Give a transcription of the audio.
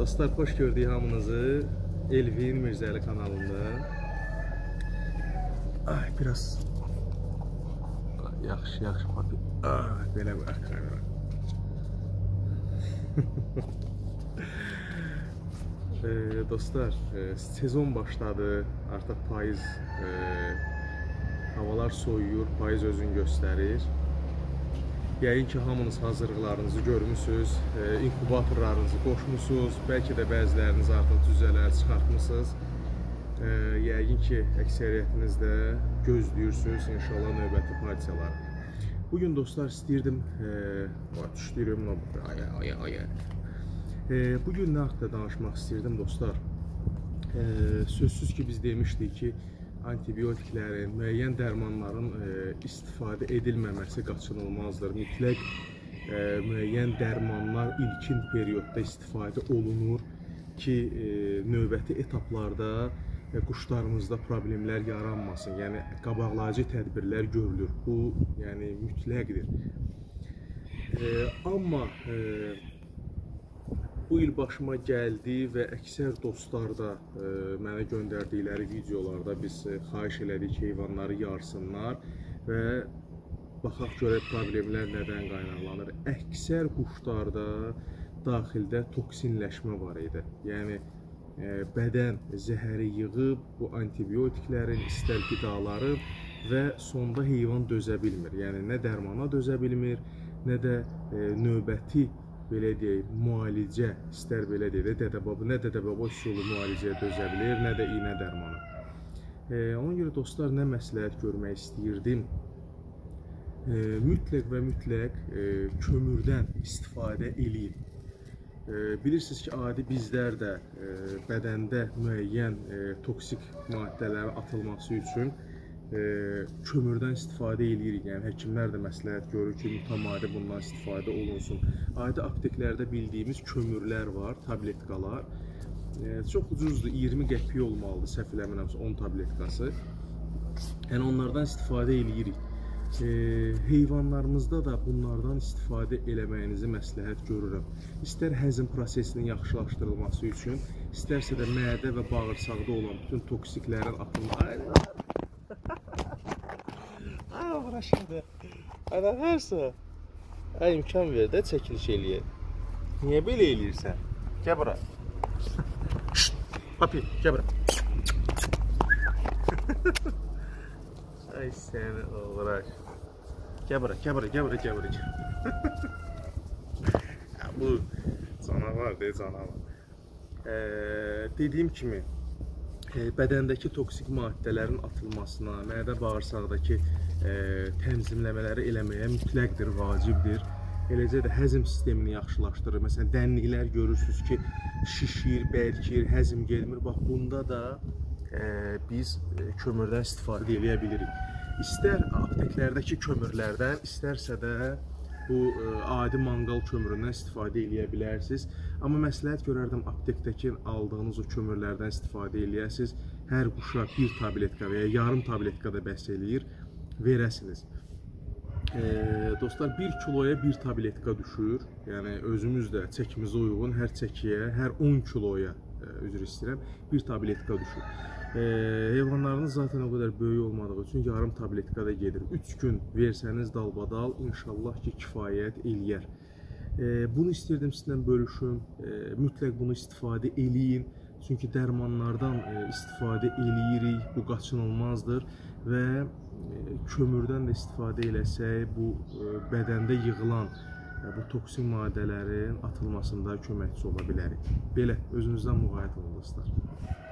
Dostlar, hoş gördük hamınızı Elvin Mirzəli kanalında. Ay, biraz yaxşı papi. Ay, belə bax kamera. Dostlar, sezon başladı. Artıq payız, havalar soyuyur, payız özünü göstərir. Yəqin ki, hamınız hazırlıqlarınızı görmüsünüz, inkubatorlarınızı qoşmusunuz, bəlkə də bəziləriniz artıq cüzələr çıxartmışsınız. Yəqin ki, əksəriyyətiniz də gözləyirsiniz inşallah növbəti partiyaları. Bugün dostlar istəyirdim, düşdürüm, bugün nə haqqda danışmaq istəyirdim dostlar. Sözsüz ki, biz demişdik ki, antibiotiklərin, müəyyən dərmanların istifadə edilməməsi qaçınılmazdır. Mütləq müəyyən dərmanlar ilkin periodda istifadə olunur ki, növbəti etaplarda quşlarımızda problemlər yaranmasın. Yəni, qabaqlayıcı tədbirlər görülür. Bu, yəni, mütləqdir. Amma bu il başıma gəldi və əksər dostlar da mənə göndərdikləri videolarda biz xahiş elədik ki, heyvanları yarsınlar və baxaq görək problemlər nədən qaynaqlanır. Əksər quşlarda daxildə toksinləşmə var idi. Yəni, bədən zəhəri yığıb bu antibiotiklərin, istər qidaları və sonda heyvan dözə bilmir. Yəni, nə dərmana dözə bilmir, nə də növbəti belə deyək, müalicə, istər belə deyək, nə dədə-baba üsulu müalicəyə dözə bilir, nə də iynə dərmanı. Ona görə dostlar, nə məsləhət görmək istəyirdim? Mütləq və mütləq kömürdən istifadə eləyin. Bilirsiniz ki, adi bizlər də bədəndə müəyyən toksik maddələrin atılması üçün kömürdən istifadə edirik. Yəni, həkimlər də məsləhət görür ki, mütəmadi bundan istifadə olunsun. Adi apteklərdə bildiyimiz kömürlər var, tabletkalar. Çox ucuzdur, 20 qəpiy olmalıdır, səhv eləmirəmsə 10 tabletkası. Yəni, onlardan istifadə edirik. Heyvanlarımızda da bunlardan istifadə eləməyinizi məsləhət görürəm. İstər həzm prosesinin yaxşılaşdırılması üçün, istərsə də mədə və bağırsaqda olan bütün toksiklərin atılması. Aşağıda. Ana varsa, imkan ver də çəkiliş eləyək. Niyə belə eləyirsən? Gəl bura. Papi, gəl bura. Ay səni uğraş. Gəl bura. Bu canavar deyil, canavar. Dediyim kimi, bədəndəki toksik maddələrin atılmasına, mədə bağırsaqdakı tənzimləmələri eləməyə mütləqdir, vacibdir. Eləcə də həzm sistemini yaxşılaşdırır. Məsələn, dənliklər görürsünüz ki, şişir, bəlkir, həzm gelmir. Bax, bunda da biz kömürdən istifadə edə bilirik. İstər apteklərdəki kömürlərdən, istərsə də bu adi manqal kömüründən istifadə edə bilərsiniz. Amma məsləhət görərdim, aptekdəki aldığınız o kömürlərdən istifadə eləyəsiniz. Hər quşa bir tabletka və ya yarım tabletka da bəs eləyir, verəsiniz. Dostlar, 1 kiloya 1 tabletka düşür. Yəni, özümüz də çəkimizə uyğun hər çəkiyə, hər 10 kiloya, üzr istəyirəm, 1 tabletka düşür. Heyvanlarınız zaten o qədər böyük olmadığı üçün yarım tabletka da gedir. 3 gün versəniz dalbadal, inşallah ki, kifayət eləyər. Bunu istəyirdim sizdən bölüşüm. Mütləq bunu istifadə eləyin. Çünki dərmanlardan istifadə eləyirik, bu qaçınılmazdır və kömürdən də istifadə eləsək, bu bədəndə yığılan bu toksin maddələrin atılmasında köməkçi ola bilərik. Belə, özünüzdən müğayət olun dostlar.